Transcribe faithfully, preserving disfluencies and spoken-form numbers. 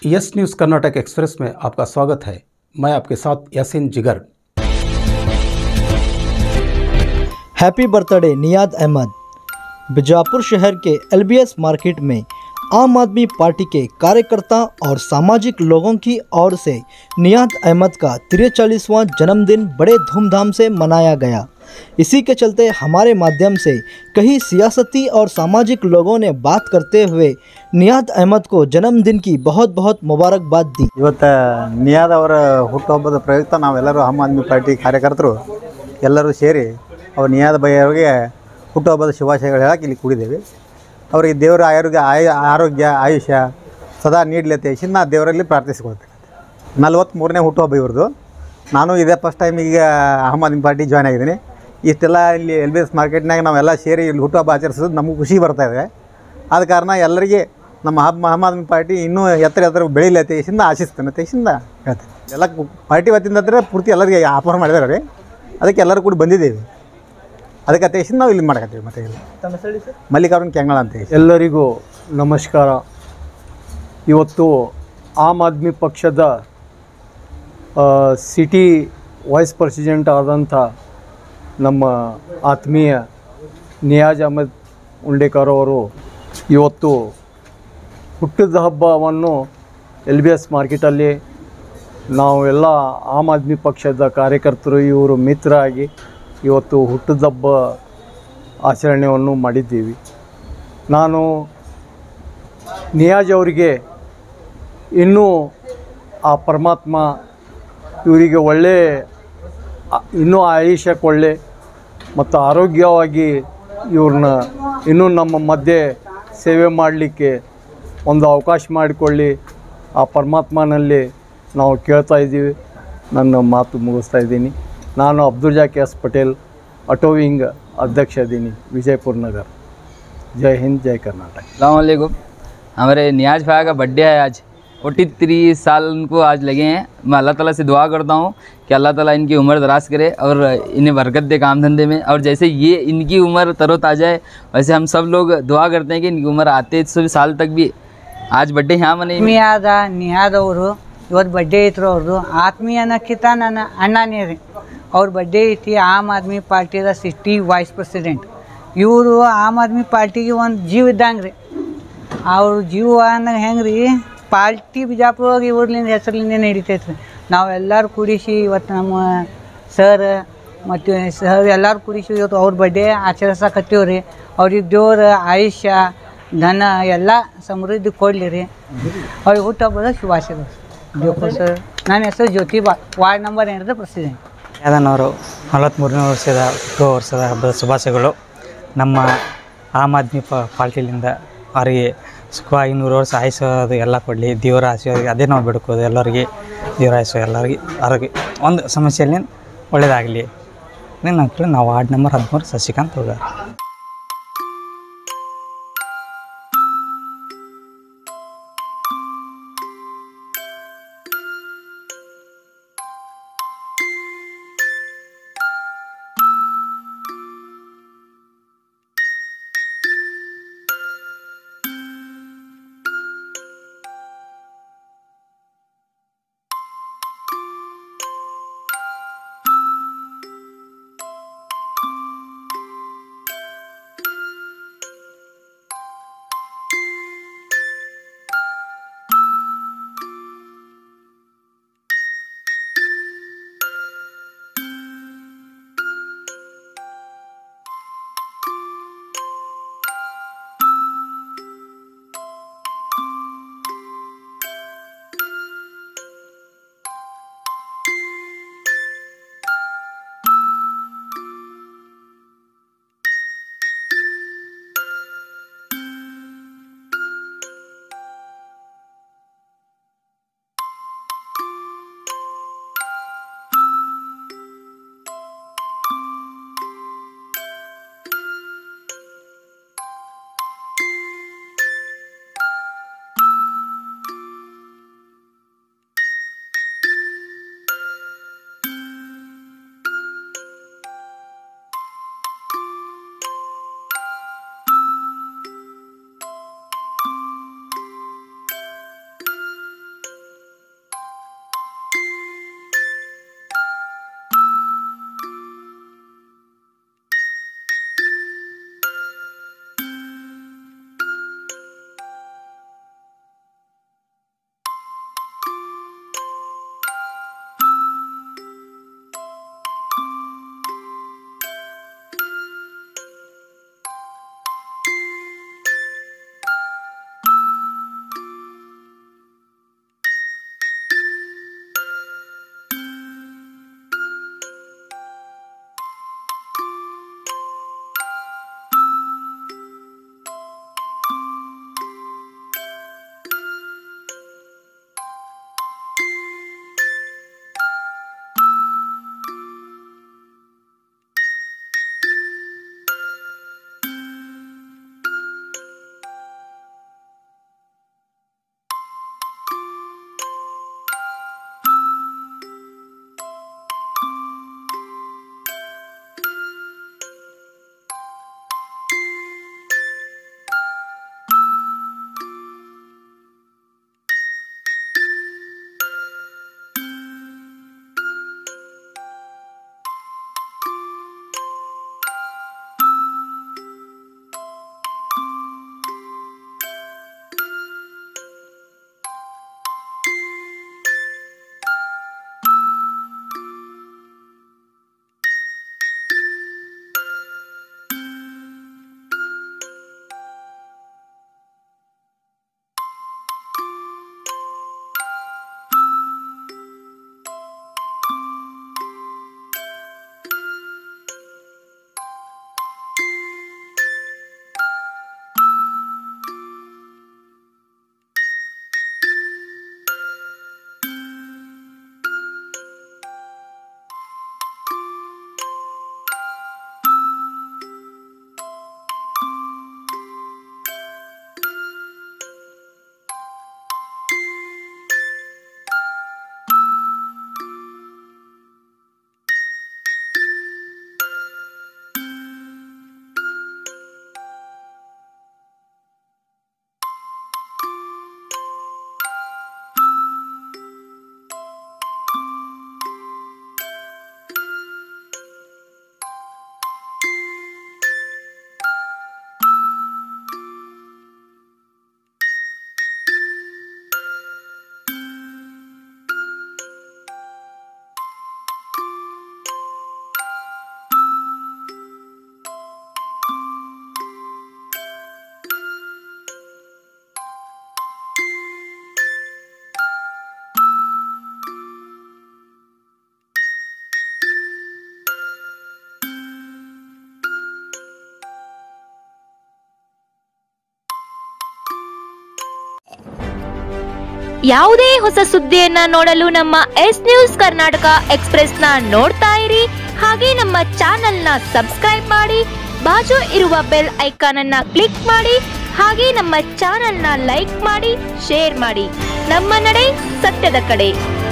Yes news Karnataka express में आपका स्वागत है। मैं आपके साथ यासीन जिगर। Happy birthday Niyaz Ahmed. बीजापुर शहर के एलबीएस मार्केट में आम आदमी पार्टी के कार्यकर्ता और सामाजिक लोगों की ओर से नियाज अहमद का तिरचालीसवां जन्मदिन बड़े धूमधाम से मनाया गया। इसी के चलते हमारे माध्यम से कई सियासती और सामाजिक लोगों ने बात करते हुए नियाज अहमद को जन्मदिन की बहुत बहुत मुबारकबाद दी। ಇವತ್ತು ನಿಯಾದ್ ಅವರ ಹುಟ್ಟುಹಬ್ಬದ ಪ್ರಯುಕ್ತ ನಾವೆಲ್ಲರೂ ಆಮ್ ಆದ್ಮಿ ಪಾರ್ಟಿ ಕಾರ್ಯಕರ್ತರು ಎಲ್ಲರೂ ಸೇರಿ ಅವ್ರು ನಿಯಾದ್ ಭೈ ಅವರಿಗೆ ಹುಟ್ಟುಹಬ್ಬದ ಶುಭಾಶಯಗಳು ಹೇಳಕ್ಕೆ ಇಲ್ಲಿ ಕೂಡಿದ್ದೇವೆ। ಅವರಿಗೆ ದೇವರ ಆರೋಗ್ಯ ಆಯ ಆರೋಗ್ಯ ಆಯುಷ್ಯ ಸದಾ ನೀಡಲಿ ಅಂತ ಹೇಳಿ ನಾ ದೇವರಲ್ಲಿ ಪ್ರಾರ್ಥಿಸ್ಕೊಳ್ತೇನೆ। ನಲ್ವತ್ತ್ಮೂರನೇ ಹುಟ್ಟುಹಬ್ಬ ಇವ್ರದ್ದು। ನಾನು ಇದೇ ಫಸ್ಟ್ ಟೈಮ್ ಈಗ ಆಮ್ ಆದ್ಮಿ ಪಾರ್ಟಿ ಜಾಯ್ನ್ ಆಗಿದ್ದೀನಿ। ಇಷ್ಟೆಲ್ಲ ಇಲ್ಲಿ ಎಲ್ ಬಿ ಎಸ್ ಮಾರ್ಕೆಟ್ನಾಗ ನಾವೆಲ್ಲ ಸೇರಿ ಇಲ್ಲಿ ಹುಟ್ಟುಹಬ್ಬ ಆಚರಿಸೋದು ನಮಗೂ ಖುಷಿ ಬರ್ತಾಯಿದೆ। ಆದ ಕಾರಣ ಎಲ್ಲರಿಗೆ ನಮ್ಮ ಆಮ್ ಆದ್ಮಿ ಪಾರ್ಟಿ ಇನ್ನೂ ಎತ್ತರ ಎತ್ತರ ಬೆಳೀಲಿ ಅಂತ ಹೇಳಿ ಆಶಿಸ್ತೇನೆ ಅಂತ ಹೇಳಿ ಹೇಳ್ತೇನೆ। ಎಲ್ಲ ಪಾರ್ಟಿ ವತಿಯಿಂದ ಅಂದರೆ ಪೂರ್ತಿ ಎಲ್ಲರಿಗೆ ಆಫರ್ ಮಾಡಿದ್ದಾರೆ ರೀ, ಅದಕ್ಕೆ ಎಲ್ಲರೂ ಕೂಡ ಬಂದಿದ್ದೇವೆ। ಅದಕ್ಕೆ ಅತ್ತೇಶಿಂದ ನಾವು ಇಲ್ಲಿ ಮಾಡಕತ್ತೀವಿ। ಮತ್ತೆ ಇಲ್ಲಿ ಮಲ್ಲಿಕಾರ್ಜುನ್ ಕೆಂಗಳ ಅಂತ ಹೇಳಿ ಎಲ್ಲರಿಗೂ ನಮಸ್ಕಾರ। ಇವತ್ತು ಆಮ್ ಆದ್ಮಿ ಪಕ್ಷದ ಸಿಟಿ ವೈಸ್ ಪ್ರೆಸಿಡೆಂಟ್ ಆದಂಥ ನಮ್ಮ ಆತ್ಮೀಯ ನಿಯಾಜ್ ಅಹಮದ್ ಉಂಡೇಕರ್ ಅವರು ಇವತ್ತು ಹುಟ್ಟಿದ ಹಬ್ಬವನ್ನು ಎಲ್ ಬಿ ಎಸ್ ಮಾರ್ಕೆಟಲ್ಲಿ ನಾವು ಎಲ್ಲ ಆಮ್ ಆದ್ಮಿ ಪಕ್ಷದ ಕಾರ್ಯಕರ್ತರು ಇವರು ಮಿತ್ರರಾಗಿ ಇವತ್ತು ಹುಟ್ಟಿದಬ್ಬ ಆಚರಣೆಯನ್ನು ಮಾಡಿದ್ದೀವಿ। ನಾನು ನಿಯಾಜ್ ಅವರಿಗೆ ಇನ್ನೂ ಆ ಪರಮಾತ್ಮ ಇವರಿಗೆ ಒಳ್ಳೆ ಇನ್ನೂ ಆಯುಷ್ಯ ಕೊಳ್ಳೆ ಮತ್ತು ಆರೋಗ್ಯವಾಗಿ ಇವ್ರನ್ನ ಇನ್ನೂ ನಮ್ಮ ಮಧ್ಯೆ ಸೇವೆ ಮಾಡಲಿಕ್ಕೆ ಒಂದು ಅವಕಾಶ ಮಾಡಿಕೊಳ್ಳಿ ಆ ಪರಮಾತ್ಮನಲ್ಲಿ ನಾವು ಕೇಳ್ತಾ ಇದ್ದೀವಿ। ನನ್ನ ಮಾತು ಮುಗಿಸ್ತಾ ಇದ್ದೀನಿ। ನಾನು Abdul Zaki S Patel, auto wing अध्यक्ष दीनी विजयपुर नगर। जय हिंद, जय कर्नाटक। अस्सलाम वालेकुम। हमारे नियाज भाई का बर्थडे है आज, फोर्टी थ्री साल उनको आज लगे हैं। मैं अल्लाह ताला से दुआ करता हूँ कि अल्लाह ताला इनकी उम्र दराज करे और इन्हें बरकत दे काम धंधे में। और जैसे ये इनकी उम्र तरोताज़ा है, वैसे हम सब लोग दुआ करते हैं कि इनकी उम्र आते सौ साल तक भी आज बर्थडे यहाँ मने ನಿಯಾದ ನಿಯಾದ್ ಅವರು ಇವತ್ತು ಬಡ್ಡೆ ಐತ್ರು ಅವ್ರದ್ದು ಆತ್ಮೀಯ ಅನ್ನಕ್ಕಿಂತ ನನ್ನ ಅಣ್ಣನೇ ರೀ। ಅವ್ರ ಬಡ್ಡೆ ಐತಿ ಆಮ್ ಆದ್ಮಿ ಪಾರ್ಟಿದ ಸಿಟಿ ವೈಸ್ ಪ್ರೆಸಿಡೆಂಟ್ ಇವರು ಆಮ್ ಆದ್ಮಿ ಪಾರ್ಟಿಗೆ ಒಂದು ಜೀವ ಇದ್ದಂಗೆ ರೀ। ಅವ್ರ ಜೀವ ಅನ್ನಂಗೆ ಹೆಂಗೆ ರೀ ಪಾರ್ಟಿ ಬಿಜಾಪುರವಾಗಿ ಇವ್ರಲಿಂದ ಹೆಸರ್ಲಿಂದ ನಡೀತೈತೆ ರೀ। ನಾವೆಲ್ಲರೂ ಕೂಡಿಸಿ ಇವತ್ತು ನಮ್ಮ ಸರ್ ಮತ್ತು ಸರ್ ಎಲ್ಲರೂ ಕೂಡಿಸಿ ಇವತ್ತು ಅವ್ರ ಬಡ್ಡೆ ಆಚರಿಸಕತ್ತೀವಿ ರೀ। ಅವ್ರಿಗೆ ದೇವ್ರ ಆಯುಷ್ಯ ಧನ ಎಲ್ಲ ಸಮೃದ್ಧಿ ಕೊಡಲಿ ರೀ। ಅವ್ರಿಗೆ ಹುಟ್ಟುಹಬ್ಬದ ಶುಭಾಶಯಗಳು ದೇವ್ರು ಸರ್। ನನ್ನ ಹೆಸರು ಜ್ಯೋತಿಬಾ, ವಾರ್ಡ್ ನಂಬರ್ ಎಂಟರದ ಪ್ರೆಸಿಡೆಂಟ್। ಯಾದನವರು ನಲವತ್ತ್ಮೂರನೇ ವರ್ಷದ ಹುಟ್ಟು ವರ್ಷದ ಹಬ್ಬದ ಶುಭಾಶಯಗಳು। ನಮ್ಮ ಆಮ್ ಆದ್ಮಿ ಪ ಪಾರ್ಟಿಲಿಂದ ಅವರಿಗೆ ಸುಖ ಐನೂರು ವರ್ಷ ಆಯುಷ್ಯದು ಎಲ್ಲ ಕೊಡಲಿ, ದೇವರ ಆಶೀರ್ವಾದ ಅದೇ ನಾವು ಬಿಡ್ಕೋದು ಎಲ್ಲರಿಗೆ ದೇವರ ಆಯುಷ್ಯ ಎಲ್ಲರಿಗೆ ಆರೋಗ್ಯ ಒಂದು ಸಮಸ್ಯೆಯಲ್ಲಿ ಒಳ್ಳೆಯದಾಗಲಿ। ನಾವು ನಾವು ವಾರ್ಡ್ ನಂಬರ್ ಹದಿಮೂರು ಶಶಿಕಾಂತ್ ಹೋಗಾರ। ಯಾವುದೇ ಹೊಸ ಸುದ್ದಿಯನ್ನ ನೋಡಲು ನಮ್ಮ ಎಸ್ ನ್ಯೂಸ್ ಕರ್ನಾಟಕ ಎಕ್ಸ್ಪ್ರೆಸ್ ನ ನೋಡ್ತಾ ಇರಿ. ಹಾಗೆ ನಮ್ಮ ಚಾನೆಲ್ ನ ಸಬ್ಸ್ಕ್ರೈಬ್ ಮಾಡಿ, ಬಾಜು ಇರುವ ಬೆಲ್ ಐಕಾನ್ ಅನ್ನ ಕ್ಲಿಕ್ ಮಾಡಿ. ಹಾಗೆ ನಮ್ಮ ಚಾನೆಲ್ ನ ಲೈಕ್ ಮಾಡಿ, ಶೇರ್ ಮಾಡಿ. ನಮ್ಮ ನಡೆ ಸತ್ಯದ ಕಡೆ.